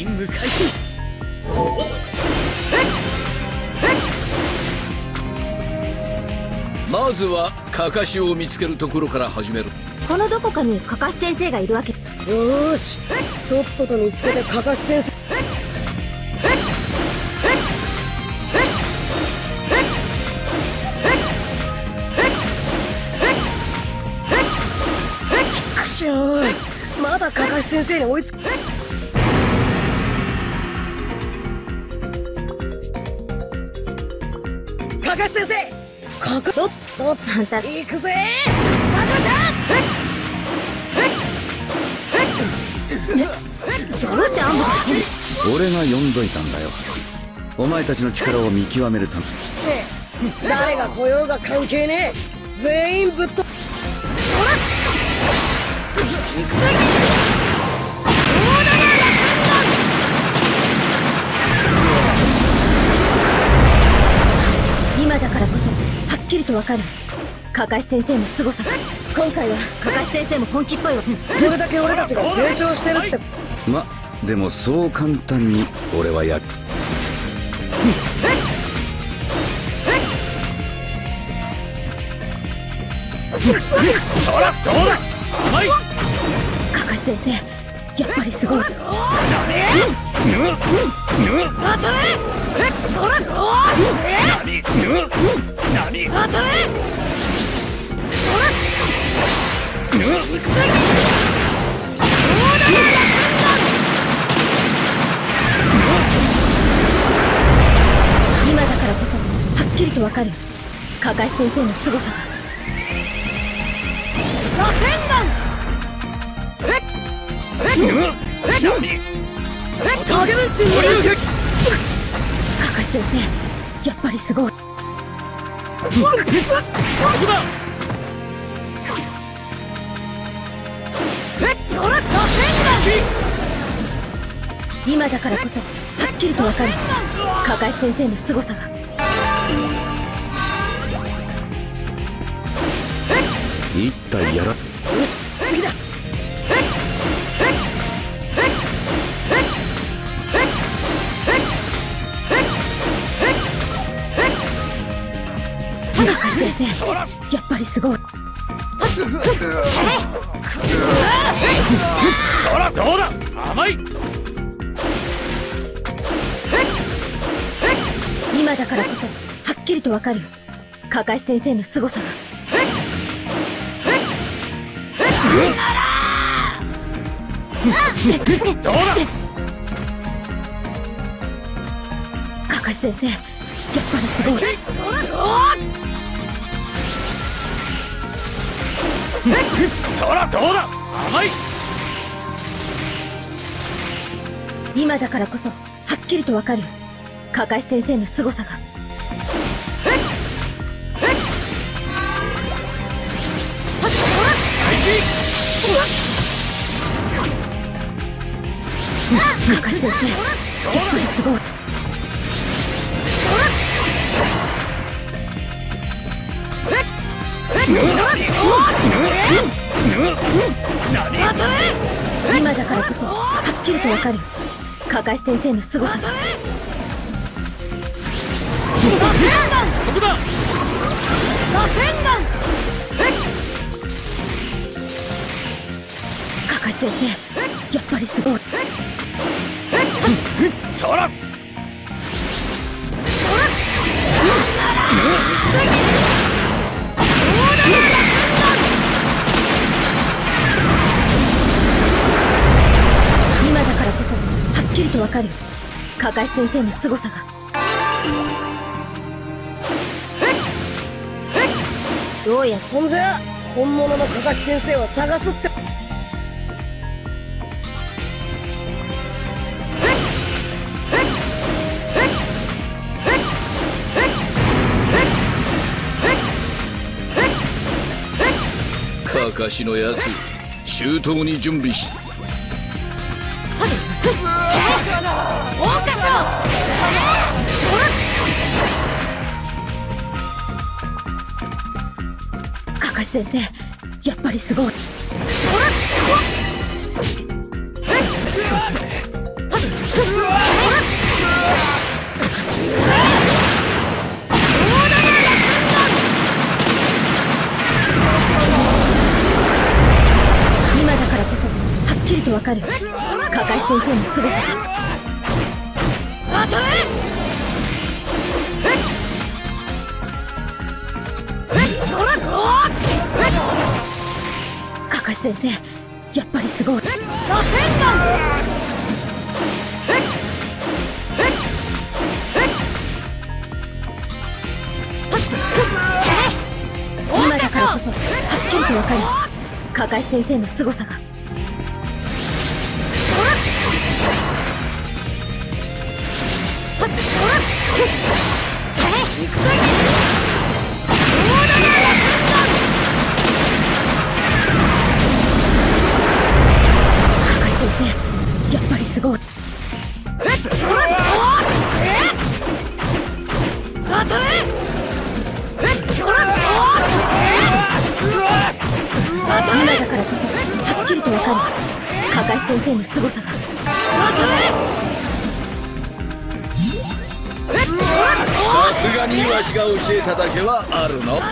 任務開始。まずはカカシを見つけるところから始める。 このどこかにカカシ先生がいるわけ。 よーし、とっとと見つけてカカシ先生。ちくしょう、まだカカシ先生に追いつく。カカシ先生、どっちとあんた行くぜ、さくらちゃん。 どうしてあんた俺が呼んどいたんだよ。お前たちの力を見極めるため。 誰が来ようが関係ねえ。全員ぶっと。 今だからこそはっきりとわかるカカシ先生の凄さが。今回はカカシ先生も本気っぽいわ。 それだけ俺たちが成長してるって。 ま、でもそう簡単に俺はやる。 ほらどうだ、甘い。 カカシ先生、やっぱりすごい。今だからこそはっきりとわかるカカシ先生の凄さが。カカシ先生、やっぱりすごい。今だからこそはっきりとわかるカカシ先生の凄さが。 一体やら。 よし、次だ。 カカシ先生、やっぱりすごい。 ほらどうだ、甘い。 今だからこそはっきりとわかるカカシ先生の凄さが。 どうだ。 カカシ先生、やっぱりすごい。 そらどうだ、甘い。 今だからこそはっきりとわかるカカシ先生の凄さが。カカシ先生、やっぱりすごい。今だからこそはっきりとわかるカカシ先生の凄さが。 ここだ。 カカシ先生、やっぱりすごい。 そら。 今だからこそはっきりとわかるカカシ先生の凄さが。 どうや、そんじゃ本物のカカシ先生を探すって。 カカシのやつ、周到に準備し。 カカシ先生、やっぱりすごい。 わかる。カカシ先生の凄さが。カカシ先生、やっぱりすごい。今だからこそはっきりとわかる。カカシ先生の凄さが。カカシ先生、やっぱりすごい。今だからこそはっきりとわかる。カカシ先生の凄さが。 さすがにわしが教えただけはあるの。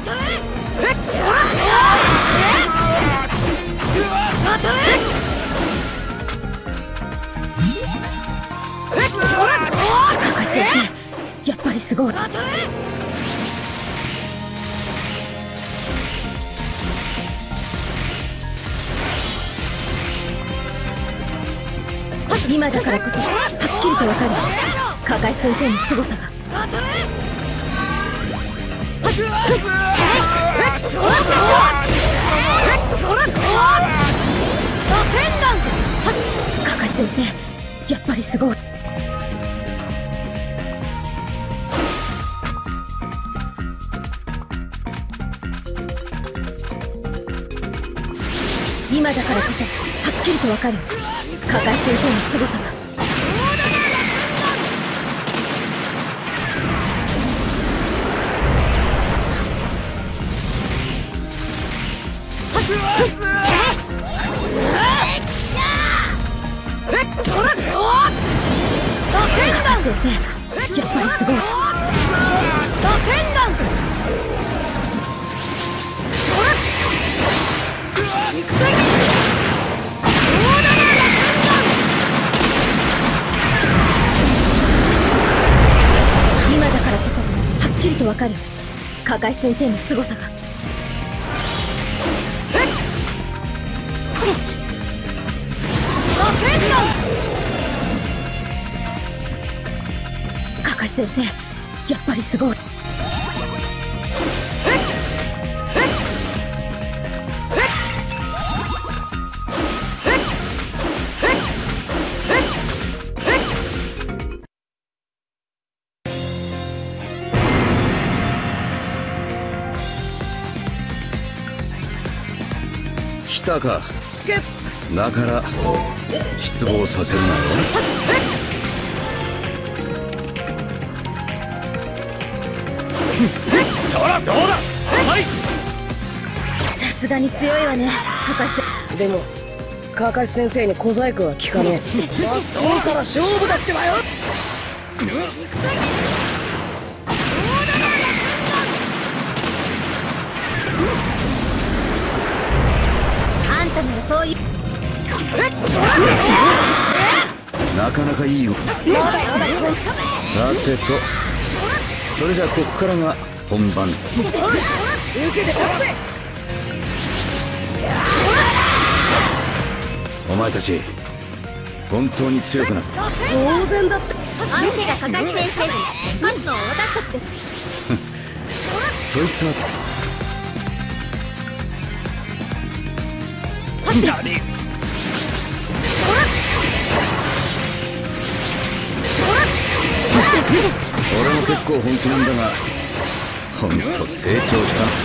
カカシ先生、やっぱりすごい。今だからこそはっきりとわかる。カカシ先生の凄さが。カカシ先生、やっぱりすごい。今だからこそはっきりとわかる。カカシ先生の凄さが。カカシ先生、やっぱりすごい。今だからこそはっきりとわかる。カカシ先生の凄さが。カカシ先生、やっぱりすごい。 来たか。 スケッだから失望させるなよ。 そらどうだ。はい。 さすがに強いわね、カカシ先生。 でもカカシ先生に小細工は効かねえ。真っ向から勝負だってばよ。 あんたならそういう。 なかなかいいよ。さてと、それじゃここからが本番。 受けて立つぜ。 お前たち本当に強くなった。 当然だって。 相手がカカシ先生で勝つのは私たちです。 そいつは何。 俺も結構本気なんだが、ほんと成長したな。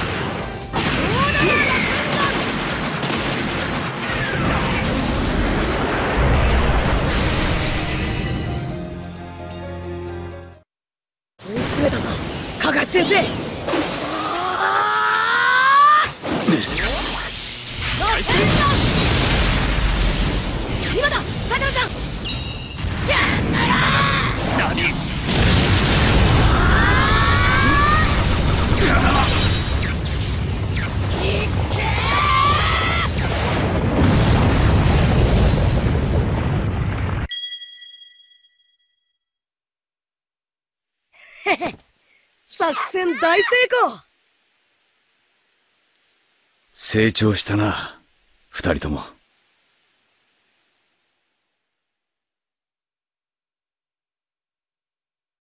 追い詰めたぞカカシ先生。今ださくらちゃん。 何。 作戦大成功。 成長したな、二人とも。